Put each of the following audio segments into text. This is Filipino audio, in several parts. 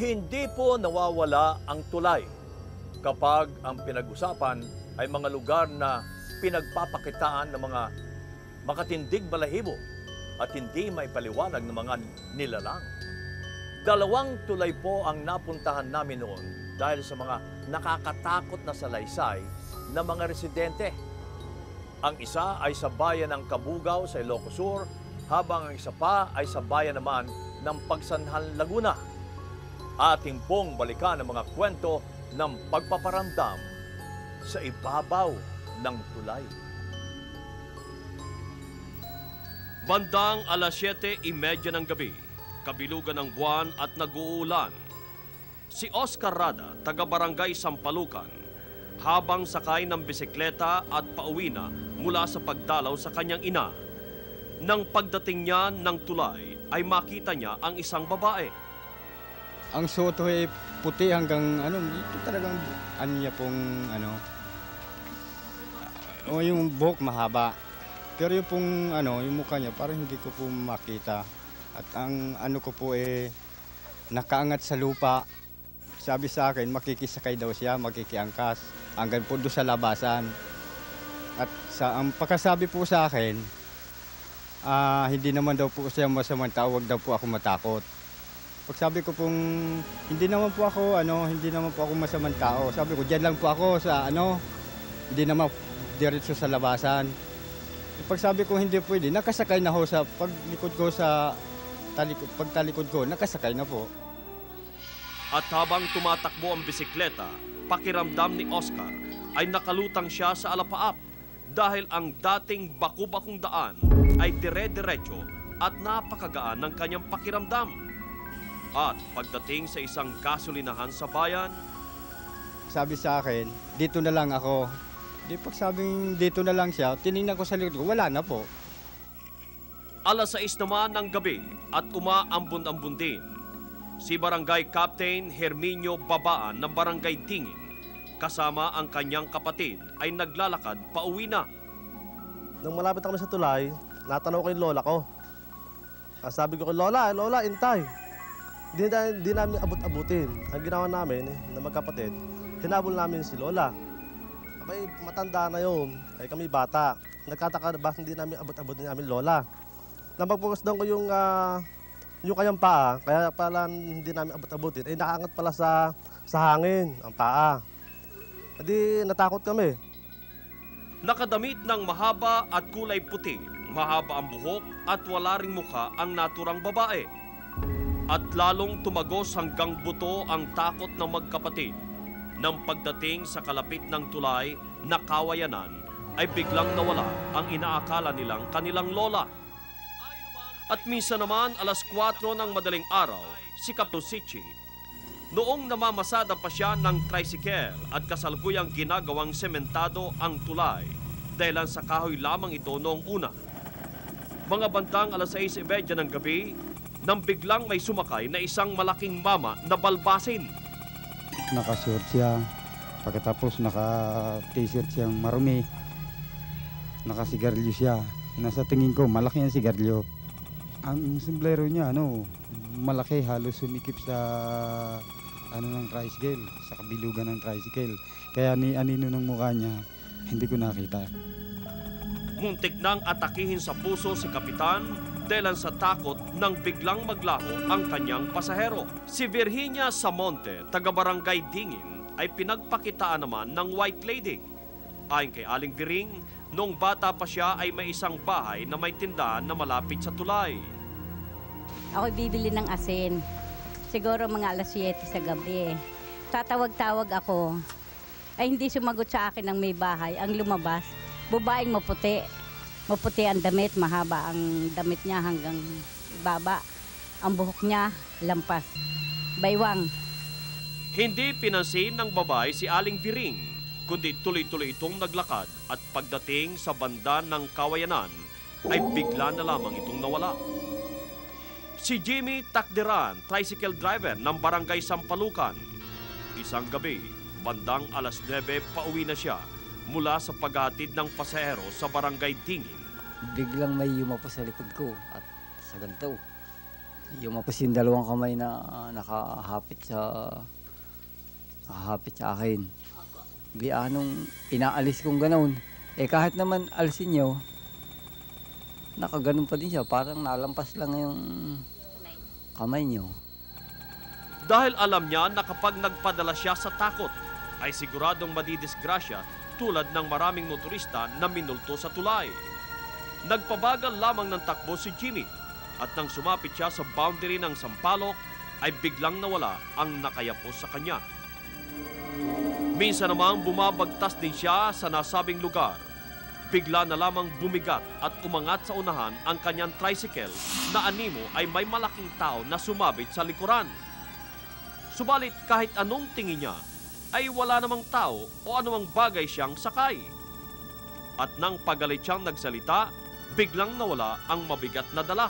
Hindi po nawawala ang tulay kapag ang pinag-usapan ay mga lugar na pinagpapakitaan ng mga makatindig balahibo at hindi maipaliwanag ng mga nilalang. Dalawang tulay po ang napuntahan namin noon dahil sa mga nakakatakot na salaysay ng mga residente. Ang isa ay sa bayan ng Kabugao sa Ilocos Sur, habang ang isa pa ay sa bayan naman ng Pagsanhan, Laguna. Ating pong balikan ang mga kwento ng pagpaparamdam sa ibabaw ng tulay. Bandang alas 7:30 ng gabi, kabilugan ng buwan at nag-uulan. Si Oscar Rada, taga-barangay Sampalucan, habang sakay ng bisikleta at pauwi na mula sa pagdalaw sa kanyang ina. Nang pagdating niya ng tulay, ay makita niya ang isang babae. Ang suot ay puti hanggang dito talagang niya pong o yung buhok mahaba. Pero yung pong yung mukha niya parang hindi ko po makita. At ang ko po nakaangat sa lupa. Sabi sa akin, makikisakay daw siya, makikiangkas hanggang po doon sa labasan. At ang pagkasabi po sa akin, hindi naman daw po siya masamang tao, wag daw po ako matakot. Pagsabi ko pong hindi naman po ako masamang tao. Sabi ko, diyan lang po ako sa hindi naman diretso sa labasan. Pagsabi ko hindi pwede, nakasakay na ho sa paglikod ko sa pagtalikod ko, nakasakay na po. At habang tumatakbo ang bisikleta, pakiramdam ni Oscar ay nakalutang siya sa alapaap dahil ang dating baku-bakong daan ay dire-diretso at napakagaan ng kanyang pakiramdam. At pagdating sa isang gasolinahan sa bayan, sabi sa akin, dito na lang ako. Di pagsabing dito na lang siya, tinignan ko sa likod ko, wala na po. Alas 6 naman ng gabi at umaambon-ambon din. Si Barangay Captain Herminio Babaan ng Barangay Tingin, kasama ang kanyang kapatid, ay naglalakad pauwi na. Nung malapit kami sa tulay, natanong ko yung lola ko. Sabi ko kay Lola, intay. Di namin abot-abutin. Ang ginawa namin na magkapatid, hinabol namin si Lola. Abay, matanda na yun. Ay kami bata. Nagkataka ba hindi namin abot-abutin namin Lola. Napag-focus doon ko yung kanyang paa, kaya pala hindi namin abot-abutin. Ay nakaangat pala sa hangin ang paa. Hindi natakot kami. Nakadamit ng mahaba at kulay puti, mahaba ang buhok at wala ring mukha ang naturang babae. At lalong tumagos hanggang buto ang takot ng magkapatid. Nang pagdating sa kalapit ng tulay na kawayanan, ay biglang nawala ang inaakala nilang kanilang lola. At minsan naman alas 4 ng madaling araw, si Kapto Sichi. Noong namamasada pa siya ng tricycle at kasalukuyang ginagawang sementado ang tulay, dahilan sa kahoy lamang ito noong una. Mga bantang alas 6:30 ng gabi, nang biglang may sumakay na isang malaking mama na balbasin. Nakasuot siya, pagkatapos naka-t-shirt siyang marumi. Nakasigarilyo siya. Nasa tingin ko, malaki ang sigarilyo. Ang sombrero niya, malaki, halos sumikip sa ng tricycle, sa kabilugan ng tricycle. Kaya ni anino ng mukha niya, hindi ko nakita. Muntik nang atakihin sa puso si Kapitan dahil sa takot nang biglang maglaho ang kanyang pasahero. Si Virginia Samonte, taga-barangay Dingin, ay pinagpakitaan naman ng White Lady. Ayon kay Aling Viring, noong bata pa siya ay may isang bahay na may tindahan na malapit sa tulay. Ako bibili ng asin. Siguro mga alas 7 sa gabi. Tatawag-tawag ako. Ay hindi sumagot sa akin ang may bahay. Ang lumabas, babaeng maputi. Maputi ang damit, mahaba ang damit niya hanggang ibaba. Ang buhok niya, lampas. Baywang. Hindi pinansin ng babae si Aling Viring, kundi tuloy-tuloy itong naglakad at pagdating sa banda ng kawayanan, ay bigla na lamang itong nawala. Si Jimmy Takderan, tricycle driver ng Barangay Sampalucan. Isang gabi, bandang alas 9, pauwi na siya mula sa paghatid ng pasahero sa Barangay Tingin. Biglang may yumapo sa likod ko at sa ganito. Tapos yung dalawang kamay na nakahapit sa akin. Di anong inaalis kong gano'n. Kahit naman alisin nyo, nakaganon pa din siya. Parang nalampas lang yung kamay nyo. Dahil alam niya na kapag nagpadala siya sa takot, ay siguradong madidisgrasya tulad ng maraming motorista na minulto sa tulay. Nagpabagal lamang ng takbo si Jimmy at nang sumapit siya sa boundary ng Sampaloc ay biglang nawala ang nakayapos sa kanya. Minsan namang bumabagtas din siya sa nasabing lugar. Bigla na lamang bumigat at umangat sa unahan ang kanyang tricycle na animo ay may malaking tao na sumabit sa likuran. Subalit kahit anong tingin niya, ay wala namang tao o anumang bagay siyang sakay. At nang pagalit siyang nagsalita, biglang nawala ang mabigat na dala.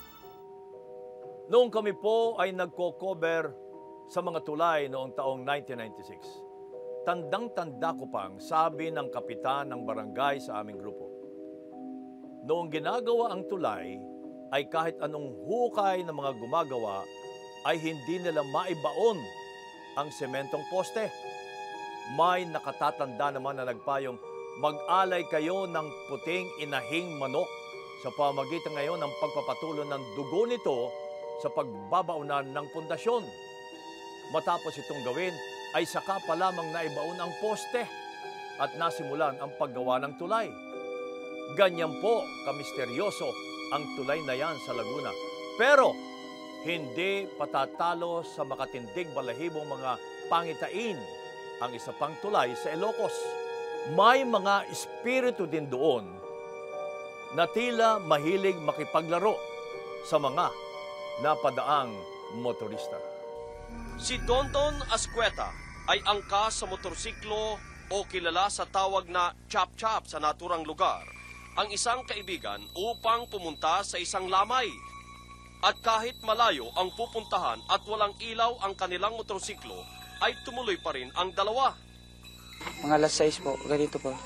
Noong kami po ay nagko-cover sa mga tulay noong taong 1996, tandang-tanda ko pang sabi ng kapitan ng barangay sa aming grupo. Noong ginagawa ang tulay, ay kahit anong hukay ng mga gumagawa, ay hindi nila maibaon ang sementong poste. May nakatatanda naman na nagpayong, mag-alay kayo ng puting inahing manok sa pamagitan ngayon ng pagpapatulo ng dugo nito sa pagbabaunan ng pundasyon. Matapos itong gawin, ay saka pa lamang naibaon ang poste at nasimulan ang paggawa ng tulay. Ganyan po kamisteryoso ang tulay na yan sa Laguna. Pero hindi patatalo sa makatindig balahibong mga pangitain ang isa pang tulay sa Ilocos. May mga espiritu din doon na tila mahilig makipaglaro sa mga napadaang motorista. Si Dondon Ascueta ay angkas sa motorsiklo o kilala sa tawag na chop-chop sa naturang lugar, ang isang kaibigan upang pumunta sa isang lamay. At kahit malayo ang pupuntahan at walang ilaw ang kanilang motorsiklo, ay tumuloy pa rin ang dalawa. Mga alas 6 po, ganito po.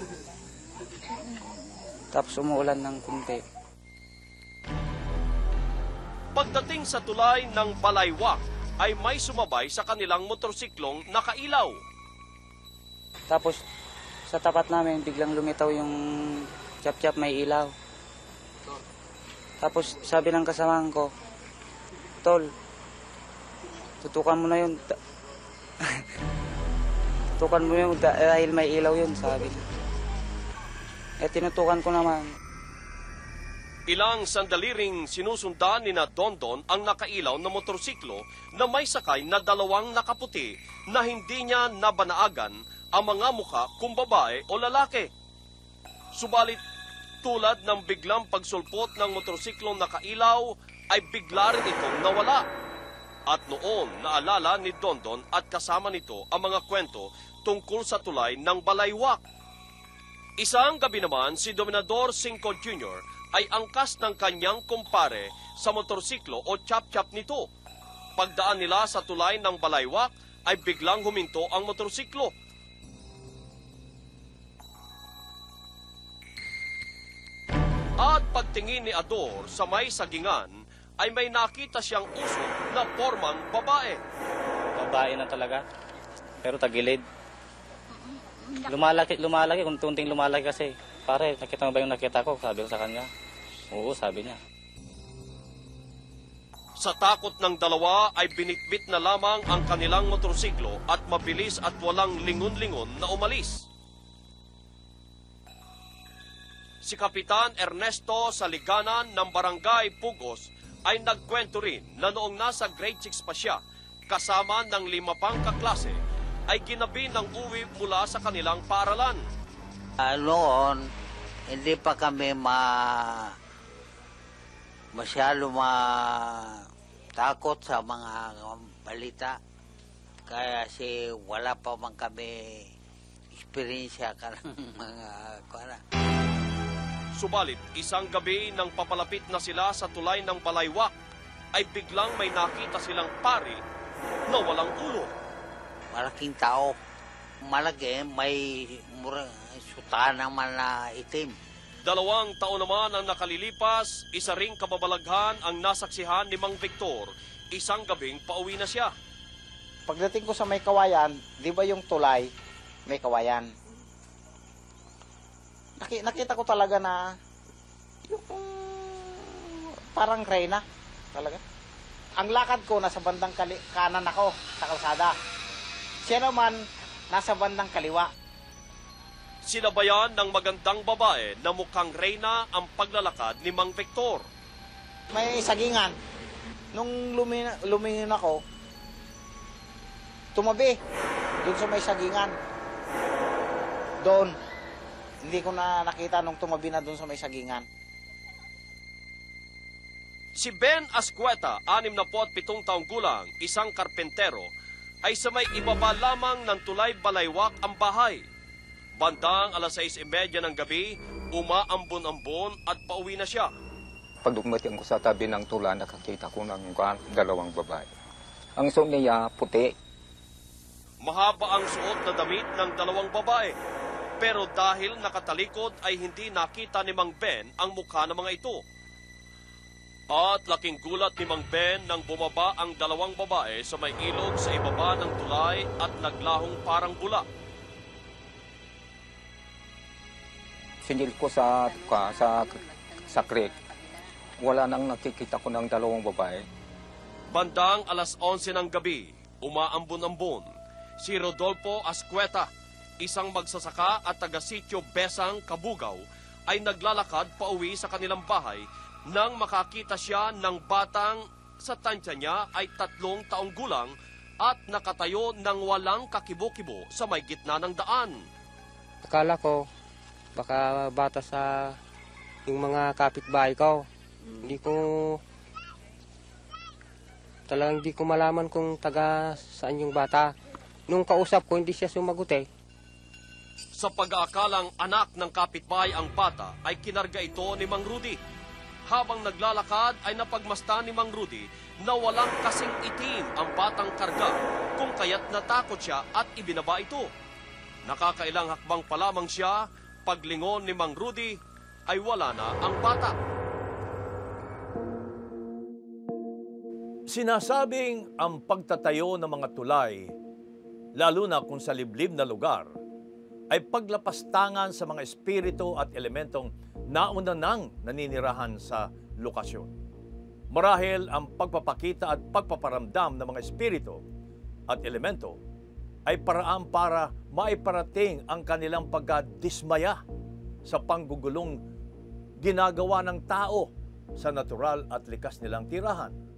Tapos umuulan ng kunti. Pagdating sa tulay ng Balaywak, ay may sumabay sa kanilang motorsiklong nakailaw. Tapos sa tapat namin, biglang lumitaw yung chap-chap may ilaw. Tapos sabi ng kasamahan ko, Tol, tutukan mo na yun. Tutukan mo yun dahil may ilaw yun, sabi niya. Tinutukan ko naman. Ilang sandali ring sinusundan ni na Dondon ang nakailaw na motorsiklo na may sakay na dalawang nakaputi na hindi niya nabanaagan ang mga muka kung babae o lalaki. Subalit, tulad ng biglang pagsulpot ng motorsiklong nakailaw, ay bigla rin itong nawala. At noon, naalala ni Dondon at kasama nito ang mga kwento tungkol sa tulay ng Balaywak. Isang gabi naman, si Dominador Cinco Jr. ay angkas ng kanyang kumpare sa motorsiklo o chop-chop nito. Pagdaan nila sa tulay ng Balaywak, ay biglang huminto ang motorsiklo. At pagtingin ni Ador sa may sagingan, ay may nakita siyang usok na pormang babae. Babae na talaga, pero tagilid. Lumalaki, kung tunting lumalaki kasi. Pare, nakita mo ba yung nakita ko? Sabi ko sa kanya. Oo, sabi niya. Sa takot ng dalawa ay binitbit na lamang ang kanilang motorsiklo at mabilis at walang lingon-lingon na umalis. Si Kapitan Ernesto Saliganan ng Barangay Pugos ay nagkwento rin na noong nasa grade 6 pa siya, kasama ng 5 pang kaklase, ay ginabi ng uwi mula sa kanilang paaralan. Noon, hindi pa kami masyado takot sa mga balita. Kaya wala pa man kami eksperyensya ka ng mga kuwana. Subalit, isang gabi nang papalapit na sila sa tulay ng Balaywak, ay biglang may nakita silang pari na walang ulo. Malaking tao. Malaki, may suta naman na itim. 2 taon naman ang nakalilipas, isa ring kababalaghan ang nasaksihan ni Mang Victor. Isang gabing pauwi na siya. Pagdating ko sa may kawayan, di ba yung tulay, may kawayan. Nakita ko talaga na yung parang reyna talaga. Ang lakad ko nasa bandang kanan ako sa kalsada. Siya naman nasa bandang kaliwa. Sinabayan ng magandang babae na mukhang reyna ang paglalakad ni Mang Victor. May sagingan. Nung lumingin ako, tumabi doon sa may sagingan. Doon. Hindi ko na nakita nung tumabi na doon sa may sagingan. Si Ben Ascueta, 67 taong gulang, isang karpentero, ay sa may ibaba lamang ng tulay balaywak ang bahay. Bandang 6:30 ng gabi, umaambon-ambon at pauwi na siya. Pag dumating ko sa tabi ng tulay, nakakita ko ng dalawang babae. Ang suot niya puti. Mahaba ang suot na damit ng dalawang babae. Pero dahil nakatalikod ay hindi nakita ni Mang Ben ang mukha ng mga ito. At laking gulat ni Mang Ben nang bumaba ang dalawang babae sa may ilog sa ibaba ng tulay at naglahong parang bula. Sinil ko sa creek. Wala nang nakikita ko ng dalawang babae. Bandang 11:00 ng gabi, umaambon-ambon, si Rodolfo Ascueta, isang magsasaka at taga-sityo Besang, Kabugaw, ay naglalakad pauwi sa kanilang bahay nang makakita siya ng batang sa tansya niya ay 3 taong gulang at nakatayo ng walang kakibo-kibo sa may gitna ng daan. Akala ko, baka bata sa yung mga kapitbahay ko. Talagang hindi ko malaman kung taga saan yung bata. Nung kausap ko, hindi siya sumagot eh. Sa pag-aakalang anak ng kapitbahay ang bata, ay kinarga ito ni Mang Rudy. Habang naglalakad ay napagmasdan ni Mang Rudy na walang kasing itim ang batang karga, kung kaya't natakot siya at ibinaba ito. Nakakailang hakbang pa lamang siya, paglingon ni Mang Rudy ay wala na ang bata. Sinasabing ang pagtatayo ng mga tulay, lalo na kung sa liblib na lugar, ay paglapastangan sa mga espiritu at elementong nauna nang naninirahan sa lokasyon. Marahil ang pagpapakita at pagpaparamdam ng mga espiritu at elemento ay paraan para maiparating ang kanilang pagkadismaya sa panggugulong ginagawa ng tao sa natural at likas nilang tirahan.